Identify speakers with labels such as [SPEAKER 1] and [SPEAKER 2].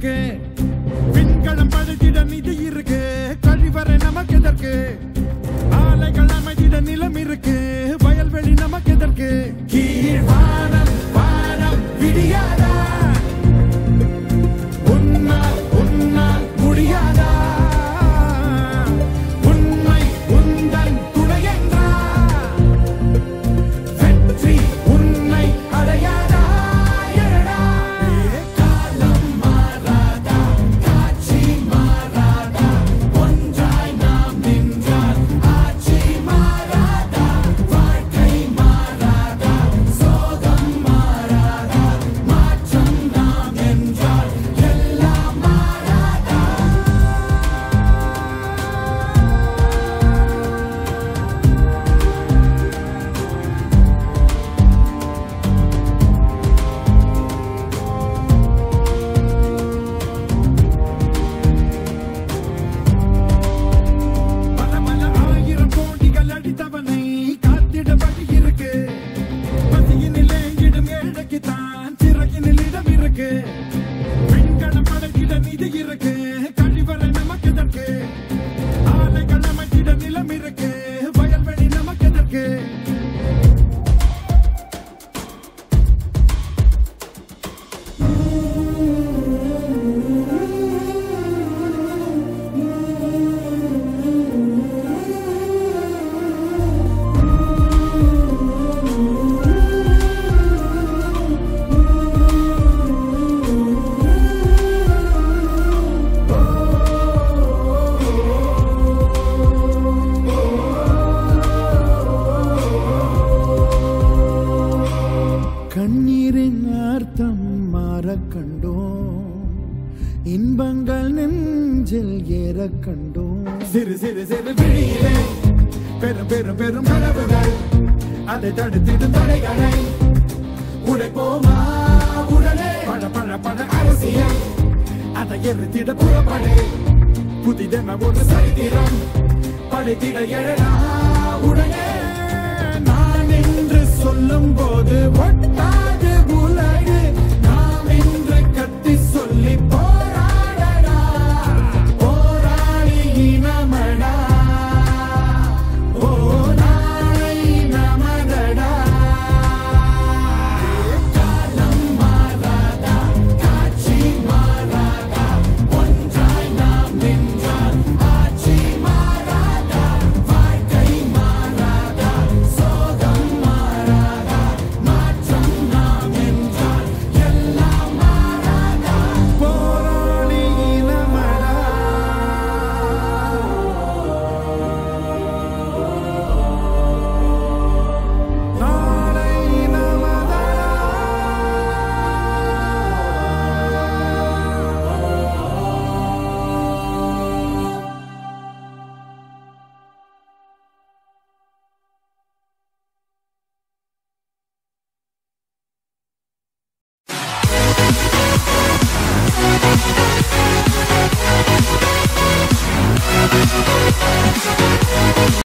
[SPEAKER 1] இருக்கு விண்கலம் பழுதிட நிதி இருக்கு கழிவறை நமக்கு எதற்கு ஆலைகள் அமைதிட நிலம் இருக்கு வயல்வெளி நமக்கு எதற்கு கீழ்வானம் வானம் விடியாதா உன்னால் உன்னால் முடியாதா உண்மை உந்தன் துணை என்றா வெற்றி உன்னை அடையாதா எழடா காலம் மாறாதா காட்சி மாறாதா ஒன்றாய் நாம் நின்றால் ஆட்சி மாறாதா வாழ்க்கை மாறாதா சோகம் மாறாதா மாற்றம் நாம் என்றால் எல்லாம் மாறாதா பல பல ஆயிரம் கோடிகள் அடித்தவனை காத்திட வழி இருக்கு பசியினிலே இடம் ஏழைக்குத்தான் சிறகினில் இடம் இருக்கு விண்கலம் படைத்திட நிதி இருக்கு கழிவறை நமக்கு எதற்கு ஆலைகள் அமைத்திட நிலம் இருக்கு வயல்வெளி நமக்கு எதற்கு கண்ணீரின் அர்த்தம் மாற கண்டோம் இன்பங்கள் நெஞ்சில் ஏற கண்டோம் சிறு சிறு சிறு விழியிலே பெரும் பெரும் பெரும் கனவுகள் அதை தடுத்திடும் தடைகளை உடைப்போமா உடனே பழ பழ பழ அரசியல் அதை எரித்திட புறப்படு புதிதென ஒரு சரித்திரம் படைத்திட எழடா உடனே நான் என்று சொல்லும் போது ஒட்டாது உலகு நாம் என்று கத்தி சொல்லி போராடடா போராடி இனமடா ஓ நாளை நமதடா காலம் மாறாதா காட்சி மாறாதா ஒன்றாய் நாம் நின்றால் ஆட்சி மாறாதா வாழ்க்கை மாறாதா சோகம் மாறாதா மாற்றம் நாம் என்றால் எல்லாம் மாறாதா போராளி இனமடா நாளை நமதடா
[SPEAKER 2] We'll be right back.